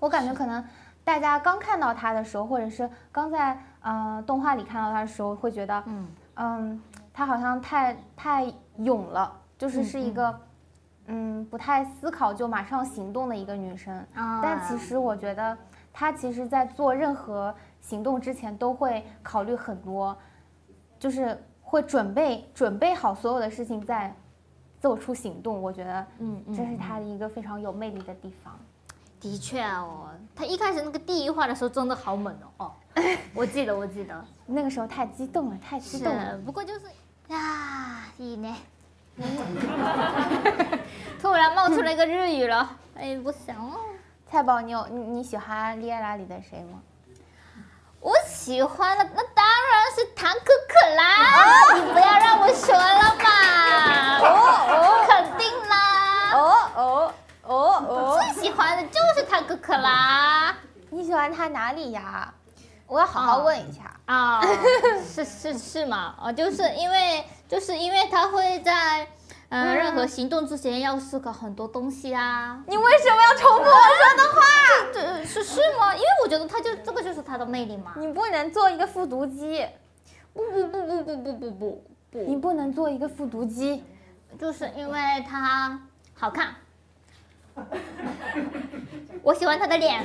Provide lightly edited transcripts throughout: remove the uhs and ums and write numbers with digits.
我感觉可能大家刚看到他的时候，或者是刚在动画里看到他的时候，会觉得他好像太勇了，就是一个不太思考就马上行动的一个女生。但其实我觉得她其实在做任何行动之前都会考虑很多，就是会准备好所有的事情再做出行动。我觉得这是她的一个非常有魅力的地方。 的确哦，他一开始那个第一话的时候真的好猛哦。我记得那个时候太激动了，太激动了。 不过就是啊，いいね。突然冒出了一个日语了，哎，不想哦。 菜宝，你喜欢《莉亚拉》里的谁吗？ 我喜欢的那当然是唐可可啦！你不要让我说了嘛！肯定啦！我最喜欢的就是唐可可啦！ 你喜欢他哪里呀？我要好好问一下啊！是吗？就是因为他会在任何行动之前要思考很多东西啊。 你为什么要重复我说的话？ 是吗？因为我觉得这个就是他的魅力嘛。 你不能做一个复读机。 不， 你不能做一个复读机， 就是因为他好看。我喜欢他的脸，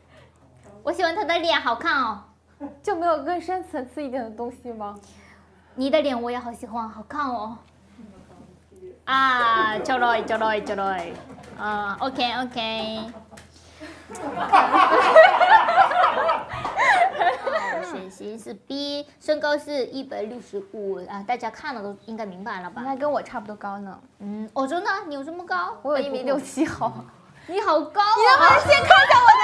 好看哦。 就没有更深层次一点的东西吗？ 你的脸我也好喜欢，好看哦。啊，ちょろい。OK。血型是 B， 身高是165啊，大家看了都应该明白了吧？ 应该跟我差不多高呢。 真的？你有这么高？ 我有1.67米，好吗？ 你好高啊！ 你能不能先看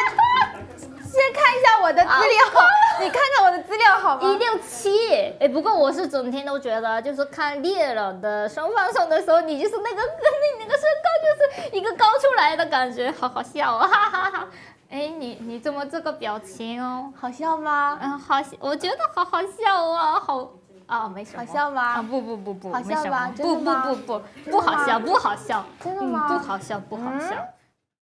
一下我的资料？你看看我的资料好吗 ？167，哎，不过我是整天都觉得，就是看猎人的双放送的时候，你就是那个身高就是一个高出来的感觉，好好笑啊！哈哈哈。哎，你怎么这个表情哦？ 好笑吗？ 好，我觉得好好笑啊，好没什么。 好笑吗？ 不， 好笑吧？ 不好笑， 真的吗？ 不好笑。 真的吗？ 不好笑。